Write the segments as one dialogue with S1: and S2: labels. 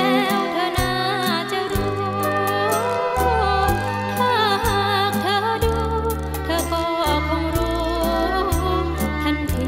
S1: แล้วเธอน่าจะรู้ถ้าหากเธอดูเธอก็คงรู้ทันที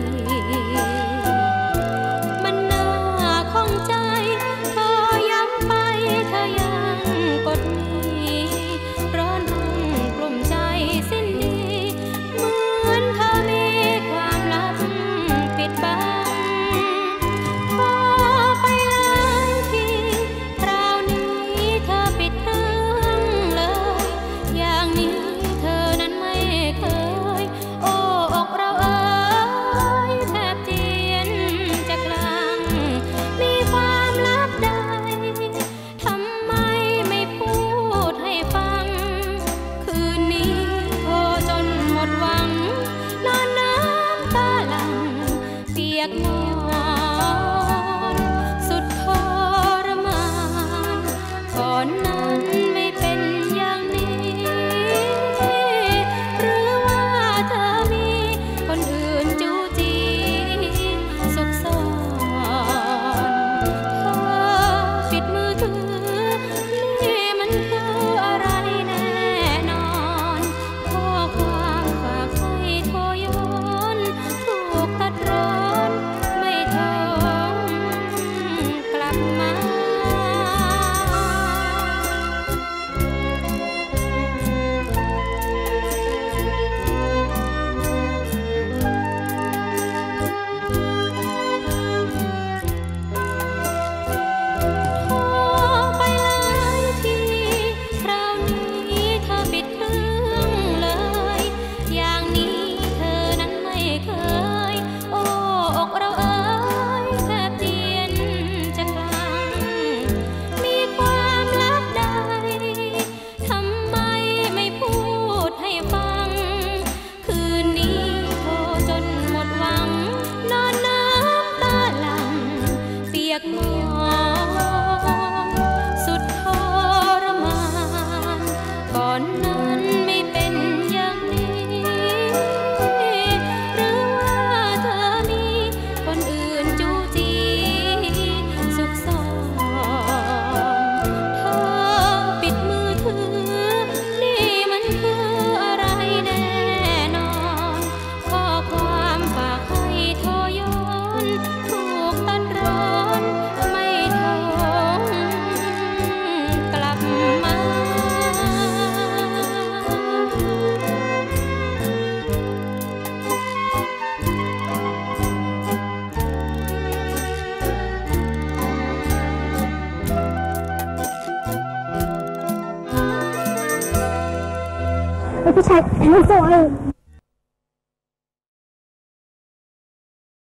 S1: มันน่าข้องใจเธอย้ำไปเธอยังกดมีร้อนรุ่มกลุ่มใจสิ้นดีเหมือนเธอมีความลับปิดบังพอไปหลายทีคราวนี้เธอปิดเรื่องเลยอย่างนี้เธอนั้นไม่เคยโอ้อกเราเอ่ยแทบเจียนจะกลางมีความลับใดทำไมไม่พูดให้ฟังคืนนี้โทรจนหมดหวังนอนน้ำตาหลั่งเปียกนอนสุดทรมานก่อนนั้นไม่เป็นอย่างนี้หรือว่าเธอมีคนอื่นจู้จี้ซุกซ่อนเธอปิดมือถือนี่มันคืออะไรแน่นอนข้อความฝากให้โทรย้อนถูกตัดร้อนไม่โทรกลับมา โทรไปหลายทีคราวนี้เธอปิดเครื่องเลยอย่างนี้เธอนั้นไม่เคยโอ้อกเราเอ่ยแทบเจียนจะกลางมีความลับใดทำไมไม่พูดให้ฟังคืนนี้โทรจนหมดหวังนอนน้ำตาหลั่งเปียกนอนสุดทรมานก่อนนั้นไม่เป็นอย่างนี้หรือว่าเธอมีคนอื่นจู้จี้ซุกซ่อนเธอปิดมือถือนี่มันคืออะไรแน่นอนข้อความฝากให้โทรย้อนถูกตัดร้อนไม่โทรกลับมา
S2: ผู้ชายสวย